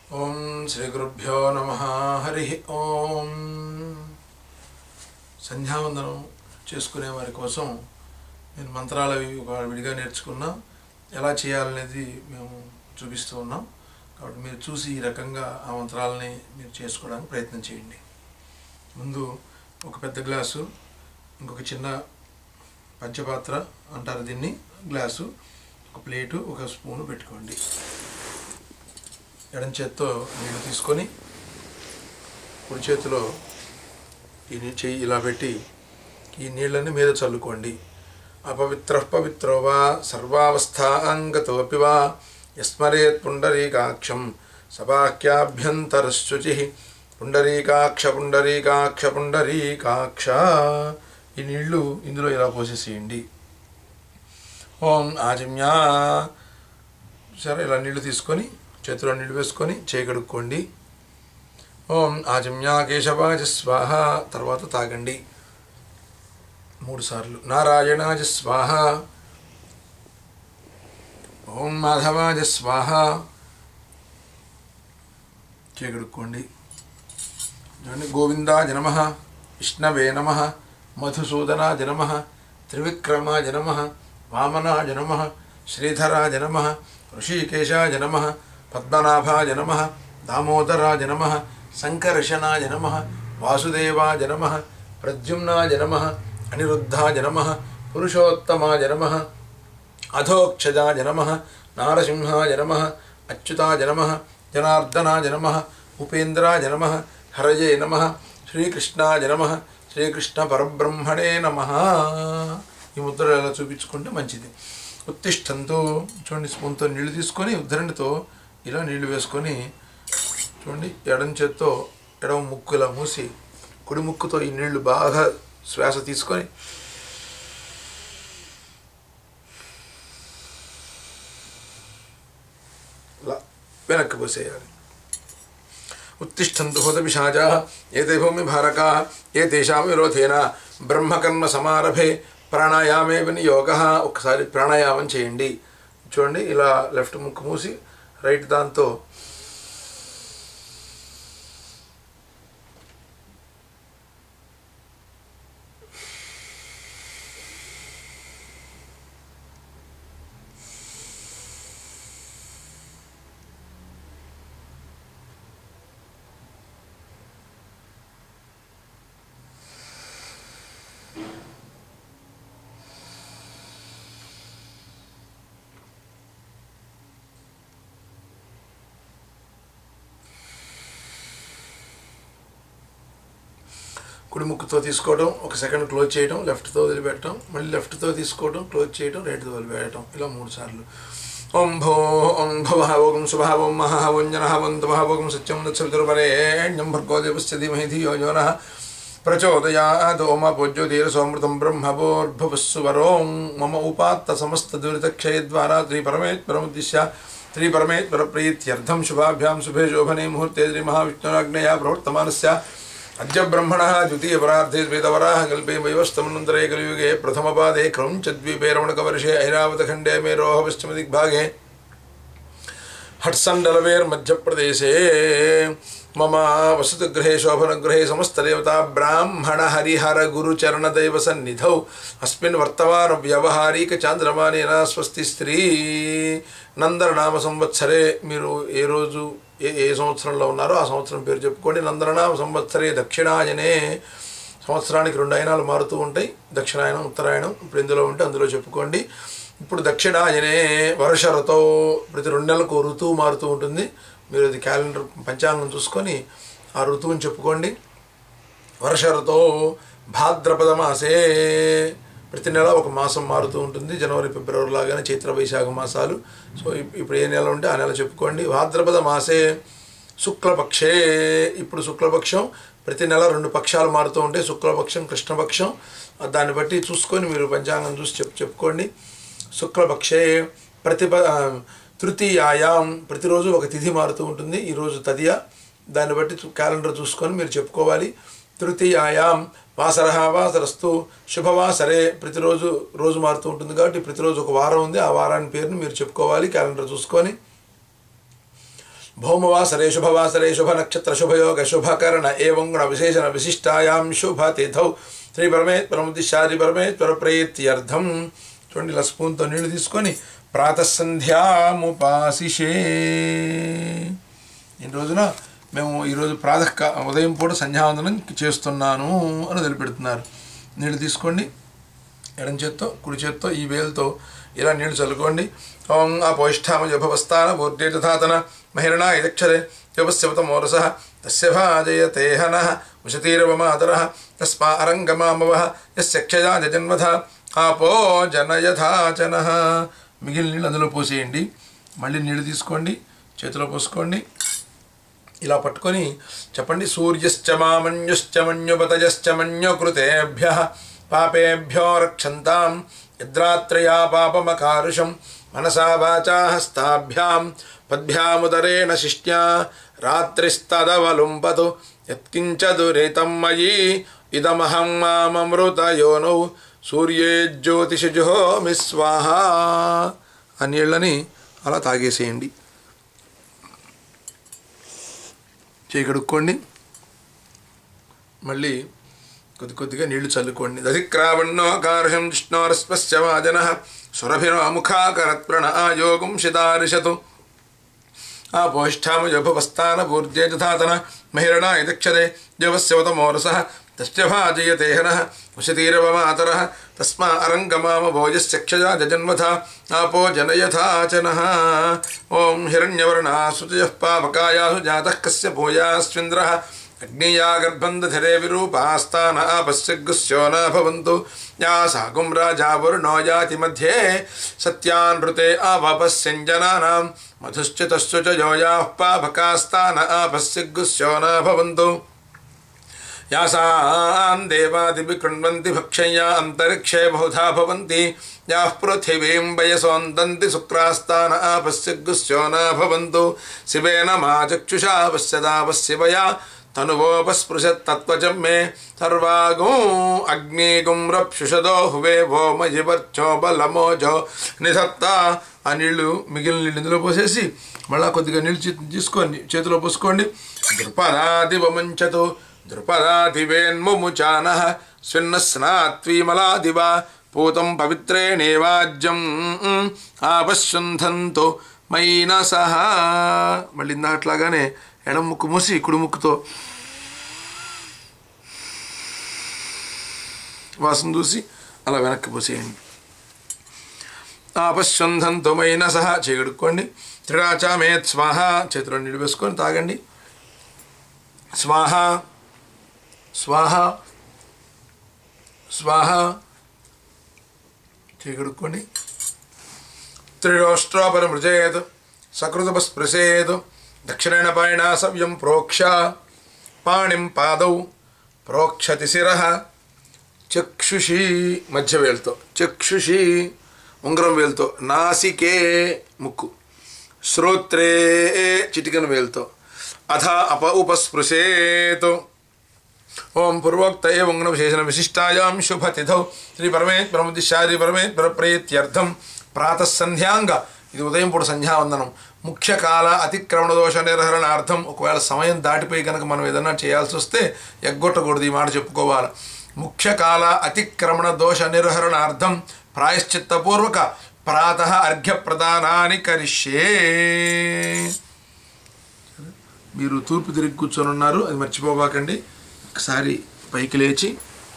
ఓం శ్రీ గురుభ్యో నమః. హరి ఓం. సంధ్యావందనం చేసుకునే వారి కోసం నేను మంత్రాలు అవి విడిగా నేర్చుకున్నా, ఎలా చేయాలనేది మేము చూపిస్తూ ఉన్నాం. కాబట్టి మీరు చూసి ఈ రకంగా ఆ మంత్రాలని మీరు చేసుకోవడానికి ప్రయత్నం చేయండి. ముందు ఒక పెద్ద గ్లాసు, ఇంకొక చిన్న పంచపాత్ర అంటారు దీన్ని, గ్లాసు, ఒక ప్లేటు, ఒక స్పూను పెట్టుకోండి. ఎడం చేత్తో నీళ్ళు తీసుకొని కుడి చేతిలో ఈ చెయ్యి ఇలా పెట్టి ఈ నీళ్ళని మీద చల్లుకోండి. అపవిత్ర పవిత్రో వా సర్వావస్థాంగతోపి వా యస్మరేత్ పుండరీకాక్షం సబాక్యాభ్యంతరశుచి. పుండరీకాక్ష పుండరీకాక్ష పుండరీకాక్ష. ఈ నీళ్లు ఇందులో ఇలా పోసేసేయండి. ఓం ఆజమ్యా. సరే, ఇలా నీళ్లు తీసుకొని చేతిలో నీళ్ళు వేసుకొని చేయి కడుక్కోండి. ఓం ఆజమ్యా కేశవాజ స్వాహ. తర్వాత తాగండి 3 సార్లు. నారాయణాజ స్వాహ. ఓం మాధవాజ స్వాహ. చేయి కడుక్కోండి. గోవిందాజ నమః, విష్ణవే నమః, మధుసూదనాజ నమః, త్రివిక్రమాజ నమః, వామనాజ నమః, శ్రీధరాజ నమః, ఋషికేశాజ నమః, పద్మనాభాజ నమః, దామోదరాజ నమః, సంకర్షణాజ నమః, వాసుదేవాజ నమః, ప్రద్యుమ్నాజ నమః, అనిరుద్ధాజ నమః, పురుషోత్తమాజ నమః, అధోక్షజాజ నమః, నారసింహాజ నమః, అచ్యుతాజ నమః, జనార్దనాజ నమః, ఉపేంద్రాజ నమః, హరయే నమః, శ్రీకృష్ణాజ నమః, శ్రీకృష్ణ పరబ్రహ్మణే నమః. ఈ ముద్ర ఎలా చూపించుకుంటే మంచిది. ఉత్తిష్టంతో చూడండి, స్పూన్తో నీళ్లు తీసుకొని ఉద్ధరణితో ఇలా నీళ్లు వేసుకొని చూడండి, ఎడం చేత్తో ఎడమ ముక్కు ఇలా మూసి కుడి ముక్కుతో ఈ నీళ్లు బాగా శ్వాస తీసుకొని ఇలా వెనక్కి పోసేయాలి. ఉత్తిష్టంతు హోతపిశాచాః ఏతే భూమి భారకాః ఏతేషాం విరోధేన బ్రహ్మకర్మ సమారభే ప్రాణాయామే వినియోగః. ఒకసారి ప్రాణాయామం చేయండి. చూడండి, ఇలా లెఫ్ట్ ముక్కు మూసి రైట్ దాంతో కుడి ముక్కుతో తీసుకోవడం, 1 సెకండ్ క్లోజ్ చేయడం, లెఫ్ట్తో వదిలిపెట్టడం, మళ్ళీ లెఫ్ట్తో తీసుకోవడం, క్లోజ్ చేయడం, రైట్తో వదిలిపెట్టడం, ఇలా 3 సార్లు. ఓం భో ఓం భవః ఓం శుభః ఓం మహః ఓం జనః ఓం తమః ఓం సత్యం తత్సవితుర్వరేణ్యం భర్గో దేవస్య ధీమహి ధియో యో నః ప్రచోదయాద్. ఓం అపోజ్యోతిరసోమృతం బ్రహ్మభూర్భువస్సువరోం మమ ఉపాత్త సమస్త దురితక్షయద్వారా శ్రీ పరమేశ్వరముద్దిశ్య శ్రీ పరమేశ్వర ప్రీత్యర్థం శుభాభ్యాం శుభే శోభనే ముహూర్తే శ్రీ మహావిష్ణురాజ్ఞయా ప్రవర్తమానస్య అద్య బ్రహ్మణః ద్వితీయపరార్థే శ్వేతవరాహ కల్పే వైవస్తమనంతరే కలియుగే ప్రథమపాదే క్రౌంచద్వీపే రమణకవర్షే ఐరావతఖండే మేరోహ పశ్చిమదిగ్భాగే హట్సండలవేర్మధ్యప్రదేశే మమ వసతిగృహే శోభనగృహే సమస్తదేవతా బ్రాహ్మణ హరిహర గురుచరణదైవ సన్నిధౌ అస్మిన్ వర్తమాన వ్యవహారిక చాంద్రమానేన స్వస్తి స్త్రీ నందరనామ సంవత్సరే. మీరు ఏ రోజు ఏ సంవత్సరంలో ఉన్నారో ఆ సంవత్సరం పేరు చెప్పుకోండి. నందరనామ సంవత్సరే దక్షిణాయనే. సంవత్సరానికి 2 ఆయనాలు మారుతూ ఉంటాయి, దక్షిణాయనం ఉత్తరాయణం. ఇప్పుడు ఎందులో ఉంటే అందులో చెప్పుకోండి. ఇప్పుడు దక్షిణాయనే వర్ష ఋతో. ప్రతి 2 నెలలకు ఋతువు మారుతూ ఉంటుంది. మీరు అది క్యాలెండర్ పంచాంగం చూసుకొని ఆ ఋతువుని చెప్పుకోండి. వర్ష ఋతో భాద్రపద మాసే. ప్రతి నెల ఒక మాసం మారుతూ ఉంటుంది. జనవరి ఫిబ్రవరి లాగానే చైత్ర వైశాఖ మాసాలు. సో ఇప్పుడు ఏ నెల ఉంటే ఆ నెల చెప్పుకోండి. భాద్రపద మాసే శుక్లపక్షే. ఇప్పుడు శుక్లపక్షం. ప్రతి నెల 2 పక్షాలు మారుతూ ఉంటాయి, శుక్లపక్షం కృష్ణపక్షం. దాన్ని బట్టి చూసుకొని మీరు పంచాంగం చూసి చెప్పుకోండి. శుక్లపక్షే తృతీయాయాం. ప్రతిరోజు ఒక తిథి మారుతూ ఉంటుంది. ఈరోజు తదియ. దాన్ని బట్టి క్యాలెండర్ చూసుకొని మీరు చెప్పుకోవాలి. తృతీయాయాం వాసరః వాసరస్తు శుభవాసరే. ప్రతిరోజు రోజు మారుతూ ఉంటుంది కాబట్టి ప్రతిరోజు ఒక వారం ఉంది, ఆ వారాన్ని పేరుని మీరు చెప్పుకోవాలి క్యాలెండర్ చూసుకొని. భౌమవాసరే శుభవాసరే శుభనక్షత్ర శుభయోగ శుభకరణ ఏవం గుణ విశేషణ విశిష్టాయాం శుభతిథౌ శ్రీ పరమేశ్వరముద్దిశ్యాది పరమేశ్వర ప్రీత్యర్థం. చూడండి, ఇలా స్పూన్తో నీళ్లు తీసుకొని ప్రాతఃసంధ్యాముపాసిషే. ఈ రోజున మేము ఈరోజు ఉదయం పూట సంధ్యావందనం చేస్తున్నాను అని తెలిపెడుతున్నారు. నీళ్ళు తీసుకోండి, ఎడం చేత్తో కుడి చేత్తో ఈ వేలుతో ఇలా నీళ్లు చల్లుకోండి. ఓం అపోష్ఠామ జభవస్థాన పూర్ణేతాతన మహిళనా ఇదక్షరే జపస్యవతమోరస తస్య భాజయతే హనః ఉషతీరవమాతరః తస్మా అరంగమామవః యస్య క్షయా జజన్మథ ఆపో జనయథాచనః. మిగిలిన నీళ్ళు అందులో పోసేయండి. మళ్ళీ నీళ్ళు తీసుకోండి, చేతిలో పోసుకోండి, ఇలా పట్టుకొని చెప్పండి. సూర్యశ్చ మామన్యుశ్చ మన్యుపతయశ్చ మన్యుకృతేభ్యః పాపేభ్యో రక్షంతాం యద్రాత్రయా పాపమకారుషం మనసా వాచా హస్తాభ్యాం పద్భ్యాముదరేణ శిష్ట్యా రాత్రిస్తదవలుంపతు యత్కించ దురితం మయీ ఇదమహం మామమృతయోనౌ సూర్యే జ్యోతిషజుహోమి స్వాహా. ఆ నీళ్ళని అలా తాగేసేయండి. చేయి కడుక్కోండి, మళ్ళీ కొద్ది కొద్దిగా నీళ్లు చల్లుకోండి. దధిక్రావణోకార్షం విష్ణోరస్పశ్చ వాజనః సురభిరో ముఖాకరత్ప్రణ ఆయోగం శితారిషతు ఆపోష్ఠామ జభవస్థాన పూర్జే తథాతన మహిళనా ఇదక్షరే జవస్యవతమోరసః తస్య భాజయతే హనః ఉషతీరవమాతరః తస్మా అరంగమామ భోజస్య క్షయా జజన్మథ ఆపో జనయథాచనః. ఓం హిరణ్యవర్ణాసుచయః పావకాయాసు జాతః కస్య భూయాస్వింద్రః అగ్నియా గర్భం దధరే విరూపాస్తాన ఆపస్యగ్గుస్యో న భవంతు యా సాగుం రాజా వరుణో యాతి మధ్యే సత్యానృతే ఆపస్యంజనానాం మధుశ్చితశ్చ యోయాః పావకాస్తాన ఆపస్యగ్గుస్యో న భవంతు యాసాం దేవాదిభి కృణ్వంతి భక్షయ్యా అంతరిక్షే బహుధా భవంతి యాః పృథివీం వయసోందంతి శుక్రాస్తాన ఆపస్యగ్గుస్యో న భవంతు శివేన మా చక్షుషా పశ్యదాపస్యవయా తనువోపస్పృశత్తత్వచం మే సర్వాగో అగ్నిగుం రప్షుషదో హువే వో మజివర్చో బలమోజో నిధత్త. ఆ నీళ్లు మిగిలిన నీళ్ళు ఇందులో పోసేసి మళ్ళా కొద్దిగా నీళ్ళు తీసుకొని చేతిలో పోసుకోండి. ద్రుపదాదివముంచతు ద్రుపదాదివేన్ముముచానః స్విన్నస్నాత్వీమలాదివా పూతం పవిత్రేణేవాజ్యం ఆపశుంధంతో మైనసః. మళ్ళీ ఇందాట్లాగానే ఎడం ముక్కు మూసి కుడి ముక్కుతో వాసన చూసి అలా వెనక్కి పోసేయండి. ఆపశుంధంతో మైనసః. చేయగడుక్కోండి. త్రిరాచామేత్ స్వాహ. చేతిలో నీళ్ళు వేసుకొని తాగండి. స్వాహ స్వాహ స్వాహ. చేయగడుక్కోండి. త్రిరోష్ట్రోపరమృజేత్ సకృతపస్పృశేత్ దక్షిణేన పాణినా సవ్యం ప్రోక్ష పాణిం పాదౌ ప్రోక్షతి శిరః చక్షుషి మధ్య వేలుతో, చక్షుషి ఉంగరం వేలుతో, నాసికే ముక్కు, శ్రోత్రే చిటికన వేలుతో, అథ ఉపస్పృశేత్. ఓం పూర్వోక్త ఏవం గుణ విశేషణ విశిష్టాయాం శుభతిథౌ శ్రీ పరమేశ్వరముద్దిశ్యాది పరమేశ్వర ప్రీత్యర్థం ప్రాతఃసంధ్యాంగ. ఇది ఉదయం పూట సంధ్యావందనం. ముఖ్య కాల అతిక్రమణ దోష నిర్హరణార్థం. ఒకవేళ సమయం దాటిపోయి కనుక మనం ఏదన్నా చేయాల్సి వస్తే ఎగ్గొట్టకూడదు, ఈ మాట చెప్పుకోవాలి. ముఖ్య కాల అతిక్రమణ దోష నిర్హరణార్థం ప్రాయశ్చిత్తపూర్వక ప్రాతః అర్ఘ్యప్రదానాన్ని కరిష్యే. మీరు తూర్పు తిరిగి కూర్చొని ఉన్నారు, అది మర్చిపోబాకండి. ఒకసారి పైకి లేచి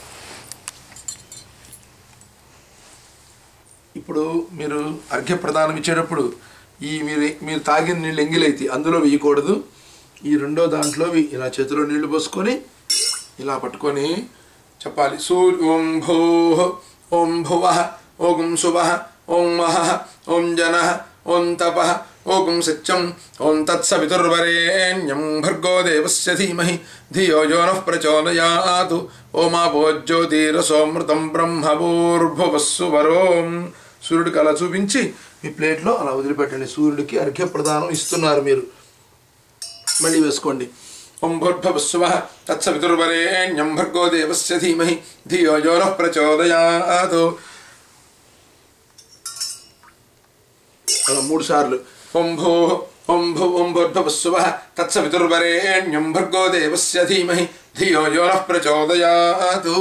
ఇప్పుడు మీరు అర్ఘ్యప్రదానం ఇచ్చేటప్పుడు మీరు తాగిన నీళ్ళు ఎంగిలైతే అందులో వేయకూడదు. ఈ రెండో దాంట్లో ఇలా చేతిలో నీళ్లు పోసుకొని ఇలా పట్టుకొని చెప్పాలి. ఓం భూః ఓం భువః ఓం శుభః ఓం మహః ఓం జనః ఓం తపః ఓం సత్యం ఓం తత్సవితుర్వరేణ్యం భర్గో దేవస్య ధీమహి ధియో యో నః ప్రచోదయాత్. ఓమాపో జ్యోతిరసోమృతం బ్రహ్మభూర్భువస్సు వరోం. సూర్యుడికి అలా చూపించి మీ ప్లేట్లో అలా వదిలిపెట్టండి. సూర్యుడికి అర్ఘ్యప్రదానం ఇస్తున్నారు మీరు. మళ్ళీ వేసుకోండి. ఓం భూర్భువస్సువః తత్సవితుర్వరేణ్యం భర్గో దేవస్య ధీమహి ధియో యో నః ప్రచోదయాత్. అలా 3 సార్లు. ఓం భూః ఓం భూర్భువస్సువః తత్సవితుర్వరేణ్యం భర్గో దేవస్య ధీమహి ధియో యో నః ప్రచోదయాత్.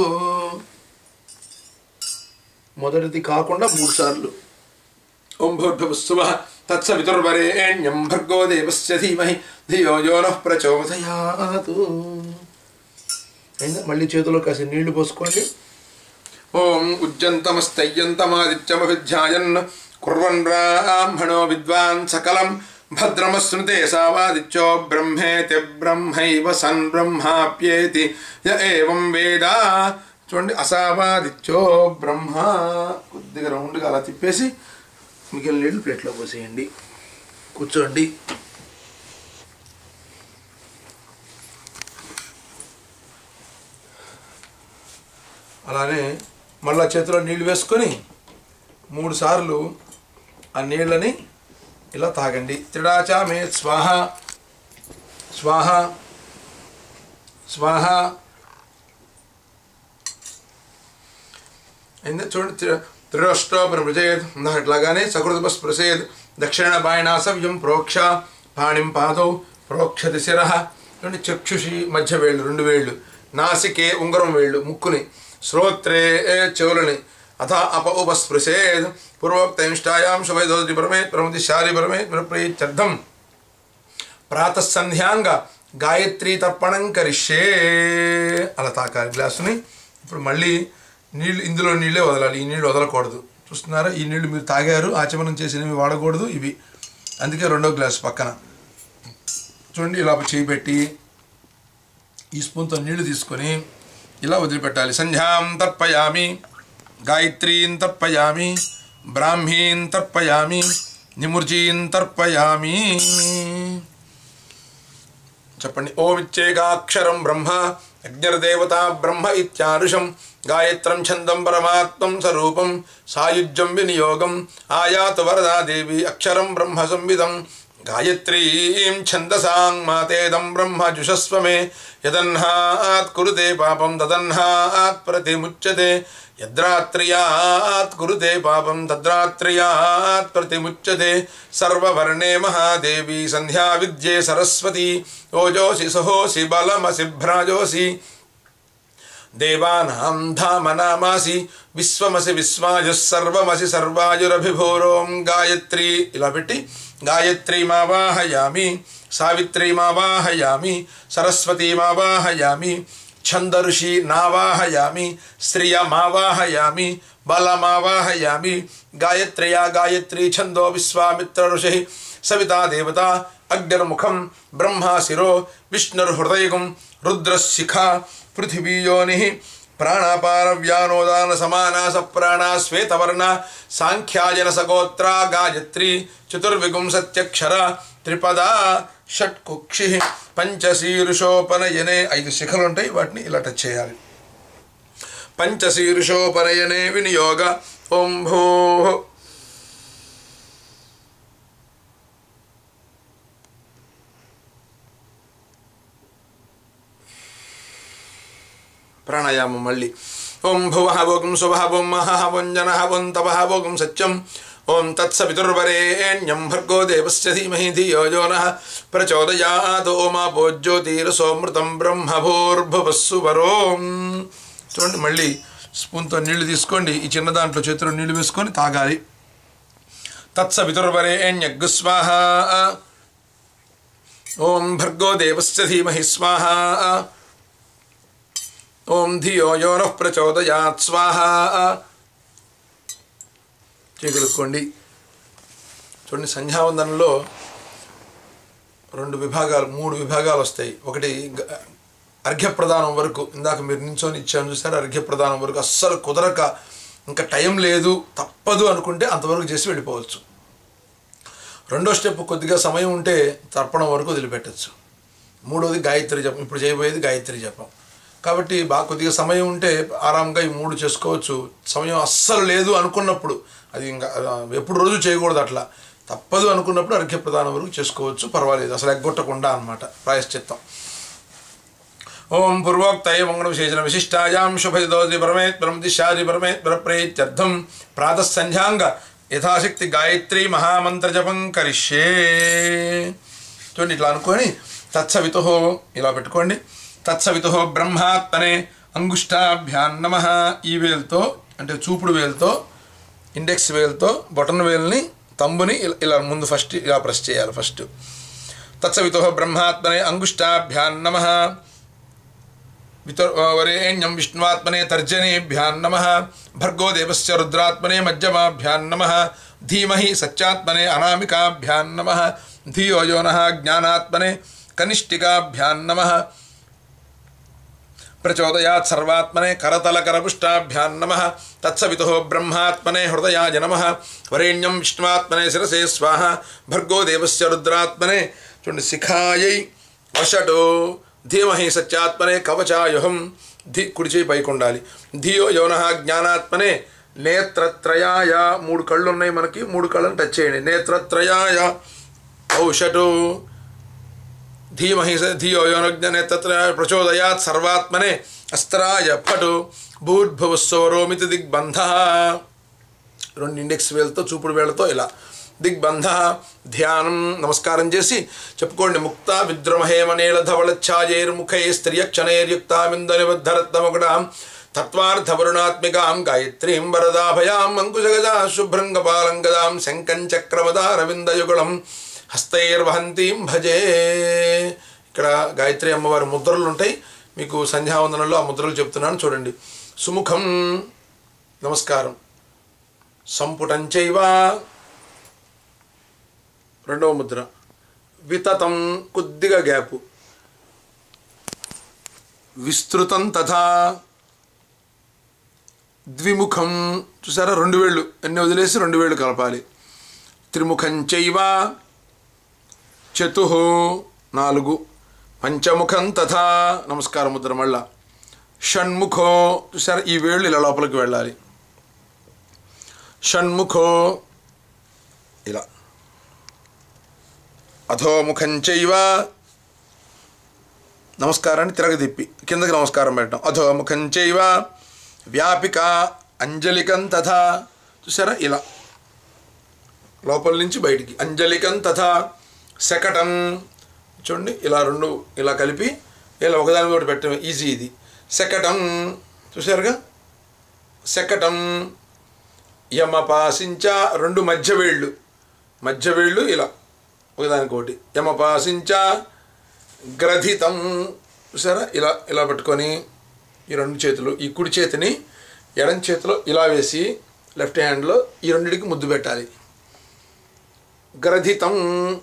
మొదటిది కాకుండా 3 సార్లు ఓం భూర్భువస్సువః తత్సవితుర్వరేణ్యం భర్గో దేవస్య ధీమహి ధియో యో నః ప్రచోదయాత్. అయిందా? మళ్ళీ చేతిలో కాసి నీళ్లు పోసుకోండి. ఓం ఉజ్జంతమస్తయ్యంతమాదిత్యమభిధ్యాయన్ కుర్వన్ బ్రాహ్మణో విద్వాన్ సకలం భద్రమశ్నుతే సావాదిత్యో బ్రహ్మేతి బ్రహ్మైవ సన్ బ్రహ్మాప్యేతి య ఏవం వేద. చూడండి, అసావాదిత్యో బ్రహ్మ. కొద్దిగా రౌండ్గా అలా తిప్పేసి మిగిలిన నీళ్ళు ప్లేట్లో పోసేయండి. కూర్చోండి. అలానే మళ్ళా చేతిలో నీళ్ళు వేసుకొని 3 సార్లు ఆ నీళ్ళని ఇలా తాగండి. త్రిడాచామే స్వాహ స్వాహ స్వాహ. అయిందా? చూడండి, త్రిరాష్ట్రోపరిమృజేద్. ఇట్లాగానే సకృతపస్పృశేద్. దక్షిణ బాయనాసవ్యం ప్రోక్ష పాణిం పాదౌ ప్రోక్షతి శిరః. చూడండి, చక్షుషి మధ్య వేళ్ళు 2 వేళ్ళు, నాసికే ఉంగరం వేళ్ళు ముక్కుని, శ్రోత్రే చెవులని, అథ అప ఉపస్పృశేద్. పూర్వోక్తనిష్టాయాం శుభైదోది పరమేత్ ప్రముదిశారి పరమేత్ ప్రీత్యర్థం ప్రాతఃసంధ్యాంగ గాయత్రీ తర్పణం కరిష్యే. అలా తాకాలి గ్లాసుని. ఇప్పుడు మళ్ళీ నీళ్ళు, ఇందులో నీళ్ళే వదలాలి, ఈ నీళ్ళు వదలకూడదు. చూస్తున్నారా, ఈ నీళ్ళు మీరు తాగారు, ఆచమనం చేసినవి వాడకూడదు ఇవి. అందుకే 2వ గ్లాసు పక్కన చూడండి, ఇలా చేయి పెట్టి ఈ స్పూన్తో నీళ్లు తీసుకొని ఇలా వదిలిపెట్టాలి. సంధ్యాం తర్పయామి, గాయత్రీం తర్పయామి, బ్రాహ్మీం తర్పయామి, నిమృజీం తర్పయామి. చెప్పండి. ఓమిచ్చేకాక్షరం బ్రహ్మ అగ్నిర్దేవత బ్రహ్మ ఇత్యారుషం గాయత్రం ఛందం పరమాత్మం స్వరూపం సాయుజ్యం వినియోగం ఆయాతు వరదా దేవి అక్షరం బ్రహ్మ సంవిదం గాయత్రీం ఛందసాం మాతేదం బ్రహ్మ జుషస్వ మే యదన్హాత్ కురుతే పాపం తదన్హాత్ ప్రతిముచ్యతే యద్రాత్ర్యాత్ కురుతే పాపం తద్రాత్ర్యాత్ ప్రతిముచ్యతే సర్వవర్ణే మహాదేవి సంధ్యా విద్యే సరస్వతి ఓజోసి సహోసి బలమసి భ్రాజోసి దేవానాం ధామనామాసి విశ్వమసి విశ్వాయుః సర్వమసి సర్వాయురభిభూరోం గాయత్రీ. ఇలా పెట్టి గాయత్రీమావాహయామి, సావిత్రీమావాహయామి, సరస్వతీమావాహయామి, ఛందఋషి నావాహయామి, శ్రియమావాహయామి, బలమావాహయామి. గాయత్ర్యా గాయత్రీ ఛందో విశ్వామిత్ర ఋషి సవితా దేవత అగ్నిర్ముఖం బ్రహ్మా శిరో విష్ణుర్హృదయగం రుద్రశిఖ పృథివీయోని ప్రాణాపార వ్యానోదాన సమానాస ప్రాణ శ్వేతవర్ణ సాంఖ్యాయన సగోత్ర గాయత్రి చతుర్విగుంసత్యక్షర త్రిపద షట్కుక్షి పంచశీర్షోపనయనే. 5 శిఖలు ఉంటాయి, వాటిని ఇలా టచ్ చేయాలి. పంచశీర్షోపనయనే వినియోగ. ఓం భూ ప్రాణాయామం మళ్ళీ. ఓం భువః భోగం శుభః ఓం మహః ఓం జనః ఓం తపః ఓం సత్యం. ఓం తత్సవితుర్వరేణ్యం భర్గో దేవస్య ధీమహి ధియో యో నః ప్రచోదయాత్. ఓమాపో జ్యోతిరసోమృతం బ్రహ్మ భూర్భువస్సువరోం. చూడండి, మళ్ళీ స్పూన్తో నీళ్లు తీసుకోండి. ఈ చిన్న దాంట్లో చేతిలో నీళ్లు వేసుకొని తాగాలి. తత్సవితుర్వరేణ్యగ్ స్వాహ. ఓం భర్గో దేవస్య ధీమహి స్వాహ. ఓం ధియో యో నః ప్రచోదయాత్ స్వాహ. చేయగలుక్కోండి. చూడండి, సంధ్యావందనంలో 3 విభాగాలు వస్తాయి. ఒకటి అర్ఘ్యప్రదానం వరకు, ఇందాక మీరు నించొని ఇచ్చాను చూసారు, అర్ఘ్యప్రదానం వరకు అస్సలు కుదరక ఇంకా టైం లేదు తప్పదు అనుకుంటే అంతవరకు చేసి వెళ్ళిపోవచ్చు. 2వ స్టెప్ కొద్దిగా సమయం ఉంటే తర్పణం వరకు వదిలిపెట్టచ్చు. 3వది గాయత్రి జపం. ఇప్పుడు చేయబోయేది గాయత్రి జపం కాబట్టి కొద్దిగా సమయం ఉంటే ఆరాంగా ఈ 3 చేసుకోవచ్చు. సమయం అస్సలు లేదు అనుకున్నప్పుడు, అది ఇంకా ఎప్పుడు రోజు చేయకూడదు, అట్లా తప్పదు అనుకున్నప్పుడు అర్ఘ్యప్రదానం వరకు చేసుకోవచ్చు, పర్వాలేదు, అసలు ఎగ్గొట్టకుండా అన్నమాట ప్రాయశ్చిత్తం. ఓం పూర్వోక్తయ మంగళవిశేషణ విశిష్టాయాం శుభదోది పరమేత్ ప్రముదిశారి పరమేత్ ప్రీత్యర్థం ప్రాతఃసంధ్యాంగ యథాశక్తి గాయత్రి మహామంత్ర జపం కరిష్యే. చూడండి ఇట్లా అనుకొని తత్సవితో ఇలా పెట్టుకోండి. తత్సవితో బ్రహ్మాత్మనే అంగుష్టాభ్యాం నమః. ఈ వేలుతో అంటే చూపుడు వేలుతో ఇండెక్స్ వేలుతో బొటన్ వేలుని తంబుని ఇలా ముందు ఫస్ట్ ఇలా ప్రెస్ చేయాలి. ఫస్ట్ తత్సవితో బ్రహ్మాత్మనే అంగుష్టాభ్యాం నమః. వరేణ్యం విష్ణువాత్మనే తర్జనేభ్యాం నమః. భర్గో దేవస్య రుద్రాత్మనే మధ్యమాభ్యాం నమః. ధీమహి సత్యాత్మనే అనామికాభ్యాం నమః. ధియో యో నః జ్ఞానాత్మనే కనిష్ఠికాభ్యాం నమః. ప్రచోదయాత్ సర్వాత్మనే కరతలకరపుష్టాభ్యాం నమః. తత్సవితో బ్రహ్మాత్మనే హృదయాయ నమః. వరేణ్యం విష్ణువాత్మనే శిరసే స్వాహ. భర్గో దేవస్య రుద్రాత్మనే చూడండి శిఖాయై వషటో. ధీమహి సత్యాత్మనే కవచాయుహం. కుడి చేయి పైకి ఉండాలి. ధియో యో నః జ్ఞానాత్మనే నేత్రత్రయాయ. 3 కళ్ళు ఉన్నాయి మనకి, 3 కళ్ళను టచ్ చేయండి. నేత్రత్రయాయ ఔషటో. ధీమహి ధియో యో నః నేత్రత్రయాయ ప్రచోదయాత్ సర్వాత్మనే అస్త్రాయ ఫటు. భూర్భువస్సోరోమితి దిగ్బంధ. 2 ఇండెక్స్ వేలతో చూపుడు వేలతో ఇలా దిగ్బంధ. ధ్యానం నమస్కారం చేసి చెప్పుకోండి. ముక్త విద్రమహేమనేల ధవళఛాయైర్ముఖై స్త్రియక్షణైర్యుక్తామిందనిబద్ధరత్నముకుటాం తత్వార్థవరుణాత్మికాం గాయత్రీం వరదాభయాం అంకుశగజా శుభ్రంగపాలంగదాం శంఖం చక్రమదారవిందయుగళం హస్తైర్వహంతీం భజే. ఇక్కడ గాయత్రి అమ్మవారి ముద్రలు ఉంటాయి మీకు సంధ్యావందనంలో. ఆ ముద్రలు చెప్తున్నాను చూడండి. సుముఖం నమస్కారం. సంపుటం చైవ రెండవ ముద్ర. వితతం కొద్దిగా గ్యాపు. విస్తృతం తథా. ద్విముఖం చూసారా 2 వేళ్ళు ఎన్ని వదిలేసి 2 వేళ్ళు కలపాలి. త్రిముఖం చైవ. చతుః 4. పంచముఖం తథా నమస్కార ముద్ర మళ్ళా. షణ్ముఖో చూసారా ఈ వేళ్ళు ఇలా లోపలికి వెళ్ళాలి. షణ్ముఖో ఇలా. అధోముఖం చైవ నమస్కారాన్ని తిరగదిప్పి కిందకి నమస్కారం పెట్టడం. అధోముఖం చైవ. వ్యాపిక అంజలికం తథా చూసారా ఇలా లోపల నుంచి బయటికి. అంజలికం తథా. శకటం చూడండి ఇలా 2 ఇలా కలిపి ఇలా ఒకదాని ఒకటి పెట్టడం ఈజీ ఇది. శకటం చూసారుగా. శకటం. యమపాసించ 2 మధ్య వేళ్ళు ఇలా ఒకదానికోటి. యమపాసించ. గ్రథితం చూసారా ఇలా ఇలా పట్టుకొని ఈ 2 చేతులు ఈ కుడి చేతిని ఎడం చేతిలో ఇలా వేసి లెఫ్ట్ హ్యాండ్లో ఈ 2టికి ముద్దు పెట్టాలి. గ్రథితం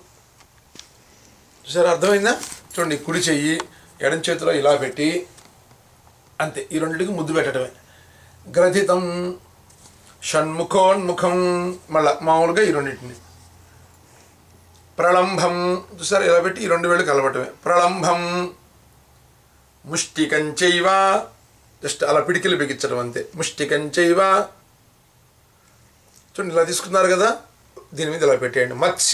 చూసారా అర్థమైందా. చూడండి కుడి చెయ్యి ఎడం చేతిలో ఇలా పెట్టి అంతే ఈ 2టికి ముద్దు పెట్టడమే. గ్రథితం. షణ్ముఖోన్ముఖం మళ్ళా మామూలుగా ఈ 2టిని. ప్రళంభం చూసారా ఇలా పెట్టి ఈ 2 వేళ్ళు కలపటమే. ప్రళంభం. ముష్టికం చైవ జస్ట్ అలా పిడికిలు బిగించడం అంతే. ముష్టికం చైవ చూడండి ఇలా తీసుకున్నారు కదా దీని మీద ఇలా పెట్టేయండి. మత్స్య.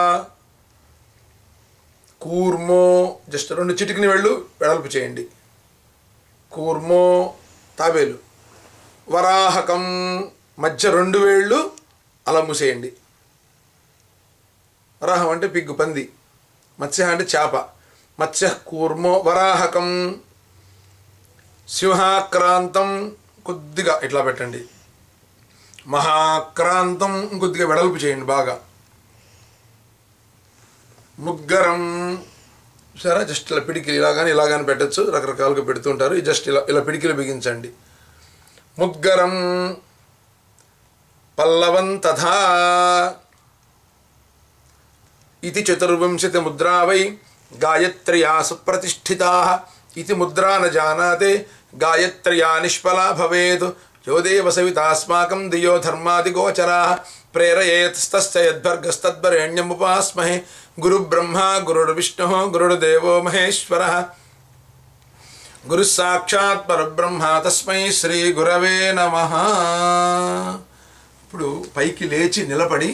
కూర్మో జస్ట్ 2 చిటికిన వేళ్ళు వెడల్పు చేయండి. కూర్మో తాబేలు. వరాహకం మధ్య 2 వేళ్ళు అలా మూసేయండి. వరాహం అంటే పిగ్గు పంది. మత్స్య అంటే చేప. మత్స్య కూర్మో. వరాహకం. సింహాక్రాంతం కొద్దిగా ఇట్లా పెట్టండి. మహాక్రాంతం కొద్దిగా వెడల్పు చేయండి బాగా. ముద్గరం సరే జస్ట్ ఇలా పిడికిలు ఇలాగాని పెట్టచ్చు. రకరకాలుగా పెడుతుంటారు. జస్ట్ ఇలా పిడికిలు బిగించండి. ముద్గరం. పల్లవం తథా. इति 24 मुद्रा वै गायत्र्या सुप्रतिष्ठिताः इति मुद्रा न जानाते गायत्र्या निष्फला भवेत् यो देवसवितास्माकं धियो धर्मादिगोचराः प्रेरयेत्स्तस्य यद्भर्गस्तद्वरेण्यमुपास्महे गुरुब्रह्मा गुरुर्विष्णुः गुरुर्देवो महेश्वरः गुरुस्साक्षात् परब्रह्मा तस्मै श्री गुरवे नमः. ఇప్పుడు పైకి లేచి నిలబడి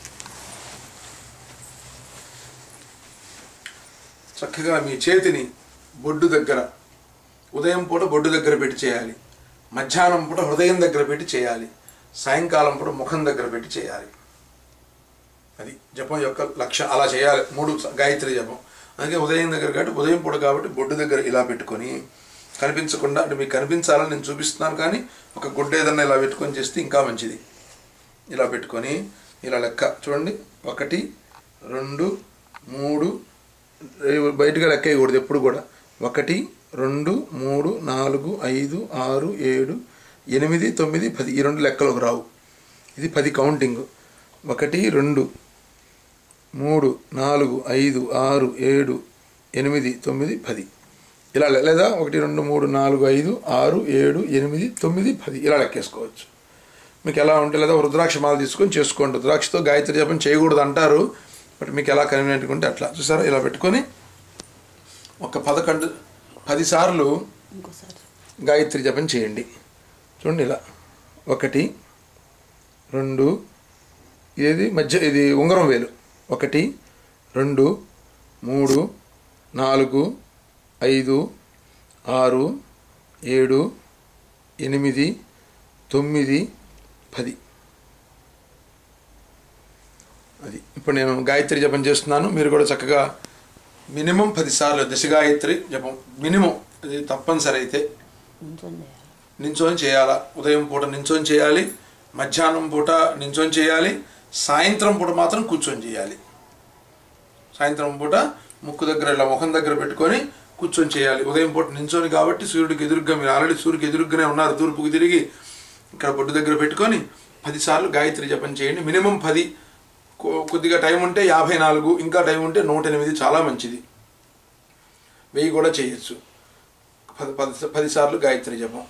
చక్కగా మీ చేతిని బొడ్డు దగ్గర ఉదయం పూట బొడ్డు దగ్గర పెట్టి చేయాలి. మధ్యాహ్నం పూట హృదయం దగ్గర పెట్టి చేయాలి. సాయంకాలం పూట ముఖం దగ్గర పెట్టి చేయాలి. అది జపం యొక్క లక్ష్యం. అలా చేయాలి 3 గాయత్రి జపం. అందుకే ఉదయం దగ్గర కాబట్టి ఉదయం పూట కాబట్టి బొడ్డు దగ్గర ఇలా పెట్టుకొని కనిపించకుండా, అంటే మీకు కనిపించాలని నేను చూపిస్తున్నాను కానీ ఒక గుడ్డ ఏదన్నా ఇలా పెట్టుకొని చేస్తే ఇంకా మంచిది. ఇలా పెట్టుకొని ఇలా లెక్క చూడండి, 1 2 3 బయటగా లెక్క వేయకూడదు ఎప్పుడు కూడా. 1 2 3 4 5 6 7 8 9 10 ఈ 2 లెక్కలకు రావు. ఇది 10 కౌంటింగ్. 1 2 3 4 5 6 7 8 9 10 ఇలా, లేదా 1 2 3 4 5 6 7 8 9 10 ఇలా లెక్కేసుకోవచ్చు. మీకు ఎలా ఉంటే, లేదా రుద్రాక్ష మాల తీసుకొని చేసుకోండి. రుద్రాక్షతో గాయత్రి జపం చేయకూడదు అంటారు, బట్ మీకు ఎలా కన్వీనియంట్గా ఉంటే అట్లా. చూసారా, ఇలా పెట్టుకొని ఒక 10 సార్లు గాయత్రి జపం చేయండి. చూడండి ఇలా 1 2 ఇది మధ్య, ఇది ఉంగరం వేలు. 1 2 3 4 5 6 7 8 9 10 అది. ఇప్పుడు నేను గాయత్రి జపం చేస్తున్నాను, మీరు కూడా చక్కగా మినిమం 10 సార్లు దశ గాయత్రి జపం మినిమం. అది తప్పనిసరి అయితే నించొని చేయాలా. ఉదయం పూట నించొని చేయాలి, మధ్యాహ్నం పూట నించొని చేయాలి, సాయంత్రం పూట మాత్రం కూర్చొని చేయాలి. సాయంత్రం పూట ముక్కు దగ్గర ఇలా ముఖం దగ్గర పెట్టుకొని కూర్చొని చేయాలి. ఉదయం పూట నించొని కాబట్టి సూర్యుడికి ఎదురుగ్గా, మీరు ఆల్రెడీ సూర్యుడికి ఎదురుగ్గానే ఉన్నారు, తూర్పుకి తిరిగి ఇక్కడ బొడ్డు దగ్గర పెట్టుకొని 10 సార్లు గాయత్రి జపం చేయండి. మినిమం 10, కొద్దిగా టైం ఉంటే 54, ఇంకా టైం ఉంటే 108 చాలా మంచిది. 1000 కూడా చేయొచ్చు. 10 సార్లు గాయత్రి జపం.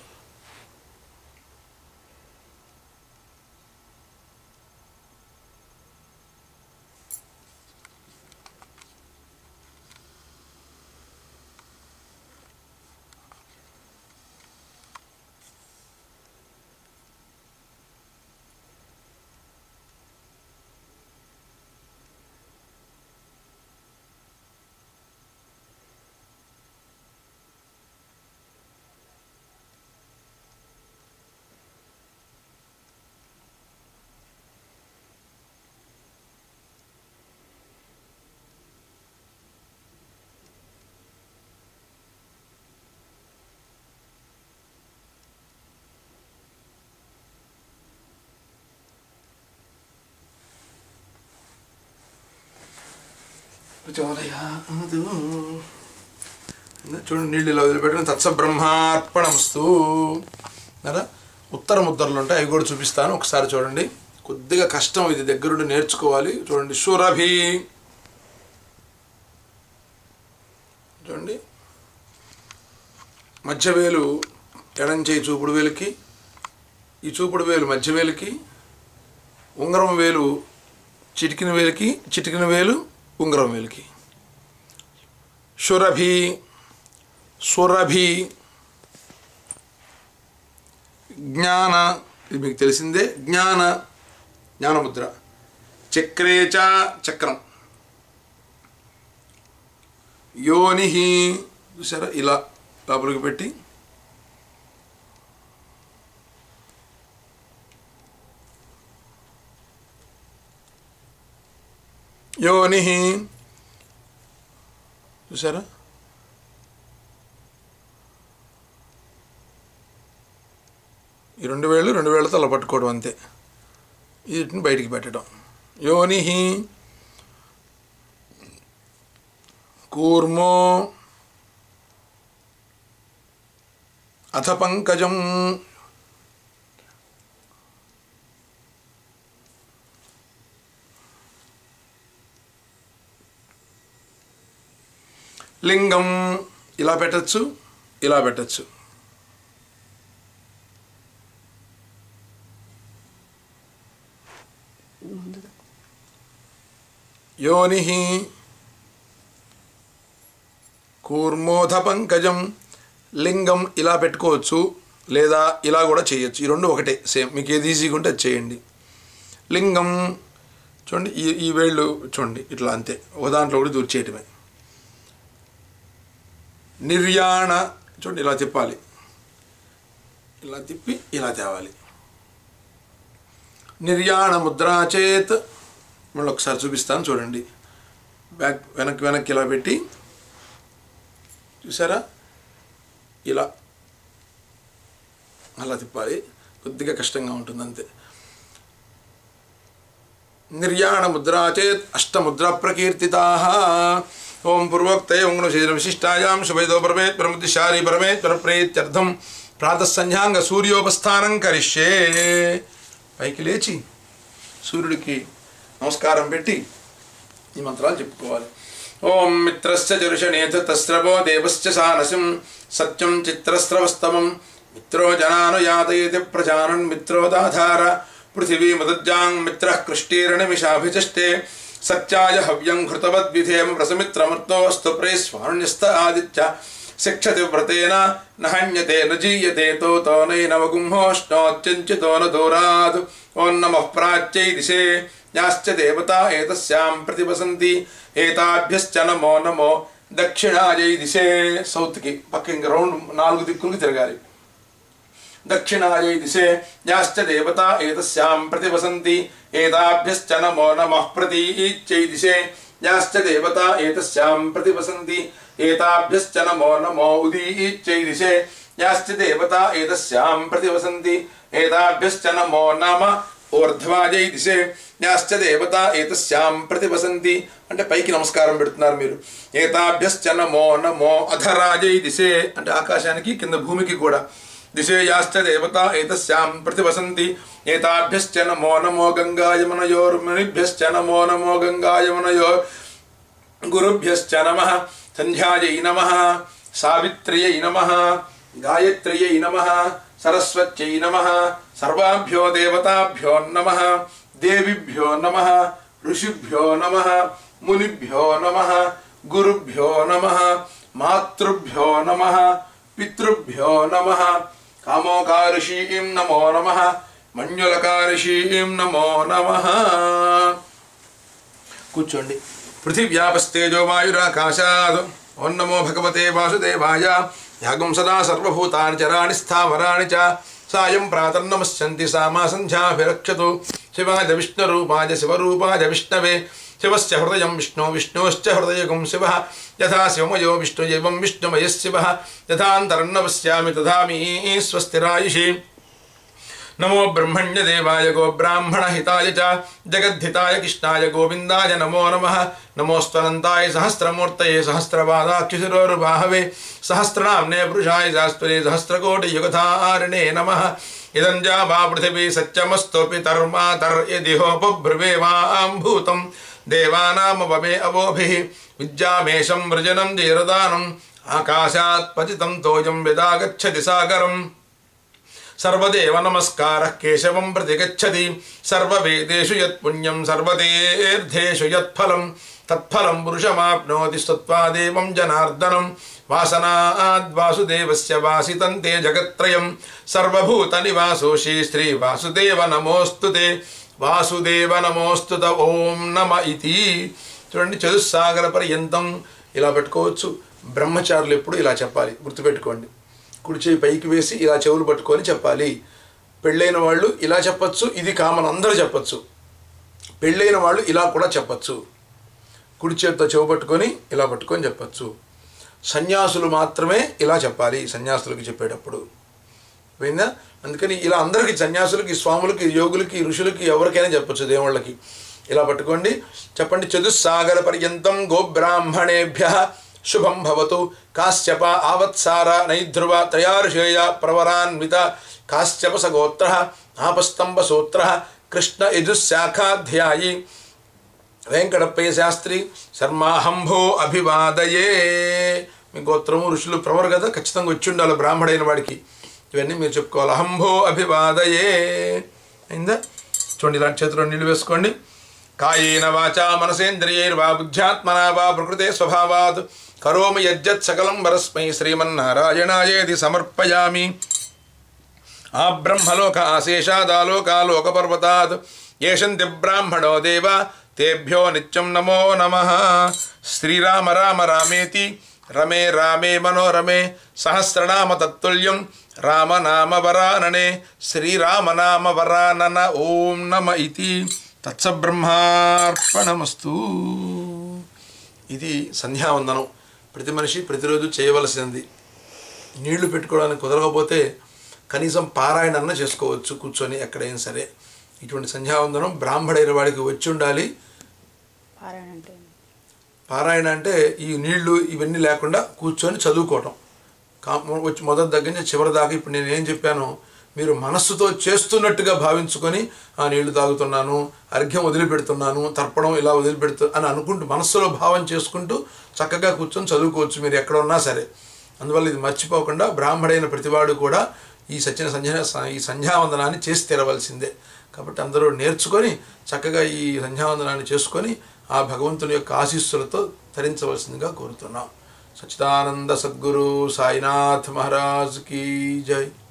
చూడండి, నీళ్ళు ఇలా వదిలిపెట్టిన తత్సబ్రహ్మార్పణమస్తు కదా. ఉత్తర ముద్రలు ఉంటాయి, అవి కూడా చూపిస్తాను ఒకసారి చూడండి. కొద్దిగా కష్టం ఇది, దగ్గరుండి నేర్చుకోవాలి. చూడండి, షురభి చూడండి, మధ్యవేలు ఎడంచేయి చూపుడు వేలుకి, ఈ చూపుడు వేలు మధ్యవేలుకి, ఉంగరం వేలు చిటికిన వేలుకి, చిటికిన వేలు ఉంగరం వేలుకి. షురభి సురభి జ్ఞాన, ఇది మీకు తెలిసిందే, జ్ఞానముద్ర. చక్రేచ చక్రం. యోని చూసారా, ఇలా లోపలికి పెట్టి యోని చూసారా, ఈ 2 వేళ్ళతో అలా పట్టుకోవడం అంతే. వీటిని బయటికి పెట్టడం. యోని కూర్మో అథ పంకజం. లింగం ఇలా పెట్టచ్చు, ఇలా పెట్టచ్చు. యోని కూర్మోధ పంకజం. లింగం ఇలా పెట్టుకోవచ్చు, లేదా ఇలా కూడా చేయొచ్చు. ఈ 2 ఒకటే, సేమ్. మీకు ఏది ఈజీగా ఉంటే అది చేయండి. లింగం చూడండి, ఈ వేళ్ళు చూడండి ఇట్లా అంతే, ఒక దాంట్లో కూడా దూర్చేయటమే. నిర్యాణ చూడండి, ఇలా తిప్పాలి, ఇలా తిప్పి ఇలా తేవాలి. నిర్యాణ ముద్రా చేత్. మళ్ళీ ఒకసారి చూపిస్తాను చూడండి. బ్యాక్ వెనక్కి ఇలా పెట్టి చూసారా, ఇలా అలా తిప్పాలి. కొద్దిగా కష్టంగా ఉంటుంది అంతే. నిర్యాణ ముద్రా చేత్ అష్టముద్రా ప్రకీర్తితాః. ఓం పూర్వోక్తయ శరీర విశిష్టాయాం శుభైదో పరమేత్ ప్రముద్దిశారీ పరమేత్ పరప్రేత్యర్థం ప్రాతఃసంధ్యాంగ సూర్యోపస్థానం కరిష్యే. పైకి లేచి సూర్యుడికి నమస్కారం పెట్టి ఈ మంత్రాలు చెప్పుకోవాలి. ఓం మిత్రస్య జరుషణేత తస్రవో దేవస్య సానసిం సత్యం చిత్రస్రవస్తమం మిత్రో జనానుయాతయేతి ప్రజానన్ మిత్రోదాధార పృథివీ మదజ్జాం మిత్రః కృష్టీర్నిమిషాభిచష్టే సత్యాయ హవ్యం హృతవద్విధేమ ప్రసమిత్రమర్తోస్తు ప్రేస్వాణ్యస్త ఆదిత్య శిక్షతి వ్రతేన నహన్యతే నజీయతే తోతో నైనవగుంహోష్ణోత్యంచితో న దూరాద్. ఓం నమః ప్రాచ్యై దిశే యాశ్చ దేవతా ఏతస్యాం ప్రతివసంతి ఏతాభ్యశ్చ నమో నమో దక్షిణాయై దిశే. సౌత్కి పక్క ఇంక రౌండ్ 4 దిక్కులకి తిరగాలి. దక్షిణాయై దిశే యాశ్చ దేవతా ఏతస్యాం ప్రతివసంతి ఏతాభ్యశ్చ నమో నమః ప్రతీచ్యై దిశే యాశ్చ దేవతా ఏతస్యాం ప్రతివసంతి ఏతాభ్యశ్చ నమో నమో ఉదీచ్యై దిశే యాశ్చ దేవతా ఏతస్యాం ప్రతివసంతి ఏతాభ్యశ్చ నమో నమ ఊర్ధ్వాయై దిశే యాశ్చ దేవతా ఏతస్యాం ప్రతివసంతి. అంటే పైకి నమస్కారం పెడుతున్నారు మీరు. ఏతాభ్యశ్చ నమో నమో అధరాజై దిశే అంటే ఆకాశానికి కింద భూమికి కూడా. దిశే యాశ్చ దేవతా ఏతస్యాం ప్రతివసంతి ఏతాభ్యశ్చ నమో నమో గంగాయమునయోర్మునిభ్యశ్చ నమో నమో గంగాయమునయోర్ గురుభ్యశ్చ నమః సంధ్యాయై నమః సావిత్ర్యై నమః గాయత్ర్యై నమః సరస్వత్యై నమః సర్వాభ్యో దేవతాభ్యో నమః దేవిభ్యో నమః ఋషిభ్యో నమః మునిభ్యో నమః గురుభ్యో నమః మాతృభ్యో నమః పితృభ్యో నమః కామోకారిషీం నమో నమః మణ్యులకారిషీం నమో నమః. కూర్చోండి. పృథివ్యాపస్తేజో వాయురాకాశాద్. ఓం నమో భగవతే వాసుదేవాయ. యాగం సదా సర్వభూతాని చరాణి స్థావరాణి చ సాయం ప్రాతర్నమస్యంతి సామా సంధ్యాభిరక్షతు. శివాయ విష్ణురూపాయ శివరూపాయ విష్ణవే శివస్య హృదయం విష్ణు విష్ణోశ్చ హృదయగం శివః యథా శివమయో విష్ణు ఏవం విష్ణుమయః శివః యథాంతరన్నవస్యామి తథామి స్వస్తిరాయుషి. నమో బ్రహ్మణ్యదేవాయ గో బ్రాహ్మణ హితాయ చ జగద్ధితాయ కృష్ణాయ గోవిందాయ నమో నమః. నమోస్త్వనంతాయ సహస్రమూర్తయే సహస్రపాదాక్షిశిరోర్బాహవే సహస్రనామ్నే పురుషాయ శాస్త్రే సహస్రకోటియుగధారిణే నమః. ఇదం జావా పృథివీ సత్యమస్తు పితర్మాతర్యదిహోపబ్రువే వాంభూతం దేవానామవమే అవోభిః విద్యామేషం వృజనం జీరదానం ఆకాశాత్ పతితం తోయం యదాగచ్చతి సాగరం. సర్వదేవ నమస్కారః కేశవం ప్రతి గచ్చతి సర్వవేదేషు యత్పుణ్యం సర్వతీర్థేషు యత్ఫలం తత్ఫలం పురుషమాప్నోతి స్తుత్వాదేవం జనార్దనం. వాసనాద్వాసుదేవస్య వాసితం తే జగత్రయం సర్వభూత నివాసోషి శ్రీ వాసుదేవ నమోస్తుతే. వాసుదేవ నమోస్తుత ఓం నమ ఇతి. చూడండి, చతుస్సాగర పర్యంతం ఇలా పెట్టుకోవచ్చు. బ్రహ్మచారులు ఎప్పుడు ఇలా చెప్పాలి, గుర్తుపెట్టుకోండి. కుడి చేయి పైకి వేసి ఇలా చెవులు పట్టుకొని చెప్పాలి. పెళ్ళైన వాళ్ళు ఇలా చెప్పచ్చు, ఇది కామన్, అందరూ చెప్పచ్చు. పెళ్ళైన వాళ్ళు ఇలా కూడా చెప్పచ్చు. కుడి చేతితో చెవు పట్టుకొని ఇలా పట్టుకొని చెప్పచ్చు. సన్యాసులు మాత్రమే ఇలా చెప్పాలి సన్యాసులకు చెప్పేటప్పుడు, పోయిందా? అందుకని ఇలా అందరికీ, సన్యాసులకి, స్వాములకి, యోగులకి, ఋషులకి, ఎవరికైనా చెప్పచ్చు. దేవుళ్ళకి ఇలా పట్టుకోండి, చెప్పండి. చతుస్సాగర పర్యంతం గోబ్రాహ్మణేభ్యః శుభం భవతు. కాశ్యప ఆవత్సార నైధ్రువ త్రయార్షేయ ప్రవరాన్విత కాశ్యప సగోత్రః ఆపస్తంభ సూత్రః కృష్ణ యజుశాఖాధ్యాయి వెంకటప్పయ్య శాస్త్రి శర్మాహంభో అభివాదయే. మీ గోత్రము ఋషులు ప్రవరు కదా, ఖచ్చితంగా వచ్చి ఉండాలి బ్రాహ్మడైన వాడికి. ఇవన్నీ మీరు చెప్పుకోవాలి. అహంభో అభివాదయే అయిందా? చూడండి, ఇలాంటి చేతిలో నీళ్ళు వేసుకోండి. కాయేన వాచా మనసేంద్రియైర్వా బుద్ధ్యాత్మనా వా ప్రకృతే స్వభావాత్ కరోమి యజ్జత్ సకలం వరస్మై శ్రీమన్నారాయణాయేతి సమర్పయామి. ఆ బ్రహ్మలోక ఆశేషాదాలోకాలోకపర్వతాత్ ఏషంతి బ్రాహ్మణో దేవ తేభ్యో నిత్యం నమో నమః. శ్రీరామ రామ రామేతి రమే రామే మనోరమే సహస్రనామ తత్తుల్యం రామనామ వరాననే శ్రీరామనామ వరానన ఓం నమ ఇతి తత్సబ్రహ్మార్పణమస్తు. ఇది సంధ్యావందనం. ప్రతి మనిషి ప్రతిరోజు చేయవలసింది. నీళ్లు పెట్టుకోవడానికి కుదరకపోతే కనీసం పారాయణన్న చేసుకోవచ్చు కూర్చొని ఎక్కడైనా సరే. ఇటువంటి సంధ్యావందనం బ్రాహ్మడైన వాడికి వచ్చి ఉండాలి. పారాయణ అంటే ఈ నీళ్లు ఇవన్నీ లేకుండా కూర్చొని చదువుకోవటం. వచ్చి మొదటి దగ్గర నుంచి చివరి దాకా ఇప్పుడు నేను ఏం చెప్పానో మీరు మనస్సుతో చేస్తున్నట్టుగా భావించుకొని ఆ నీళ్లు తాగుతున్నాను, అర్ఘ్యం వదిలిపెడుతున్నాను, తర్పణం ఇలా వదిలిపెడుతూ అని అనుకుంటూ మనస్సులో భావం చేసుకుంటూ చక్కగా కూర్చొని చదువుకోవచ్చు మీరు ఎక్కడ ఉన్నా సరే. అందువల్ల ఇది మర్చిపోకుండా బ్రాహ్మడైన ప్రతివాడు కూడా ఈ సంధ్యావందనాన్ని చేసి తీరవలసిందే. కాబట్టి అందరూ నేర్చుకొని చక్కగా ఈ సంధ్యావందనాన్ని చేసుకొని ఆ భగవంతుని యొక్క ఆశీస్సులతో తరించవలసిందిగా కోరుతున్నాం. సచ్చిదానంద సద్గురు సాయినాథ్ మహారాజ్ కీ జై.